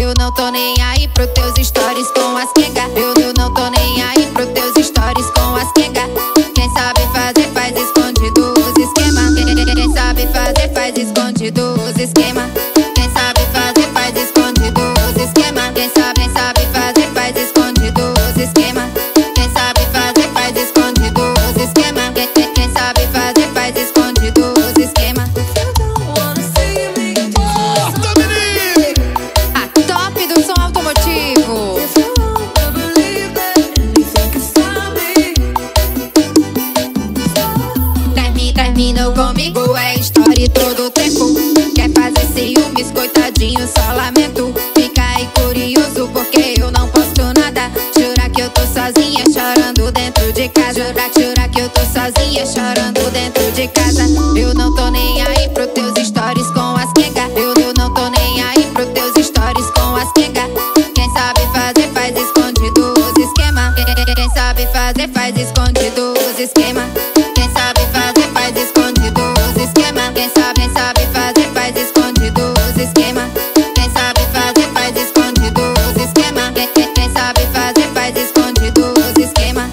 Eu não tô nem aí pro teus stories com as quenga. Eu não tô nem aí pro teus stories com as quenga. Quem sabe fazer faz escondido os esquema. Quem sabe fazer faz escondido os esquema. Quem sabe fazer faz escondido os esquema. Quem sabe fazer faz escondido os esquema. Quem sabe fazer faz escondido os esquema. Quem sabe fazer faz escondido os esquema. A top do som automotivo. Terminou comigo, é história todo o tempo. Quer fazer ciúmes, coitadinho, só lamento. Fica aí curioso porque eu não posto nada. Jura que eu tô sozinha chorando dentro de casa. Jura que eu tô sozinha chorando dentro de casa. Eu não tô nem aí pro teus stories com as quenga. Eu não tô nem aí pro teus stories com as quenga. Quem sabe fazer faz escondido os esquema. Quem sabe fazer faz escondido os esquema. Quem sabe fazer faz escondido os esquema. Quem sabe fazer faz escondido os esquema. Quem sabe fazer faz escondido os esquema. Quem sabe fazer faz escondido os esquema.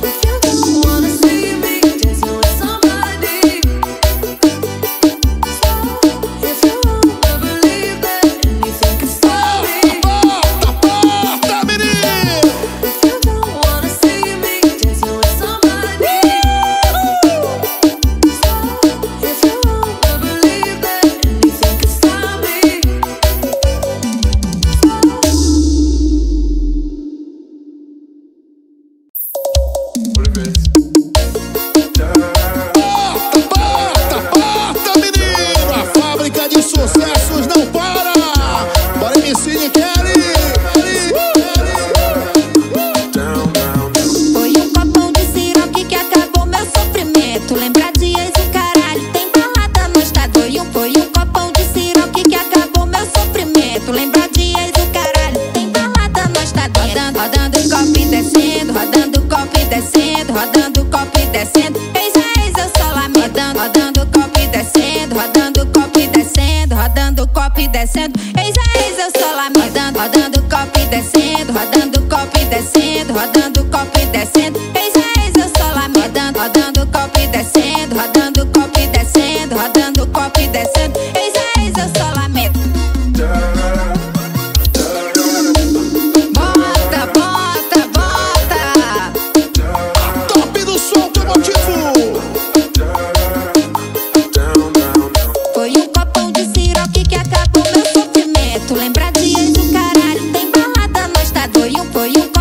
Sucessos não para! Bora MC Kelly! Foi um copão de siroque que acabou meu sofrimento. Lembra dias o caralho, tem balada no estado. Foi um copão de siroque que acabou meu sofrimento. Lembra dias o caralho, tem balada no estado. Rodando o copo e descendo, rodando o copo e descendo, rodando o copo e descendo. Eis a ex, eu só lamento. Rodando o copo e descendo, rodando o copo e descendo, rodando o copo e descendo. Eis a ex, eu só lamento. Rodando o copo e descendo, rodando o copo e descendo, rodando o copo e descendo. Eis a ex, eu só lamento. Rodando o copo e descendo, rodando o copo e descendo, rodando o copo e descendo. Eis a ex, eu só lamento. Bota, bota, bota. Top do som automotivo! Foi um copão de siroque que acabou meu sofrimento. Lembra dias do caralho, tem balada no estado. Foi um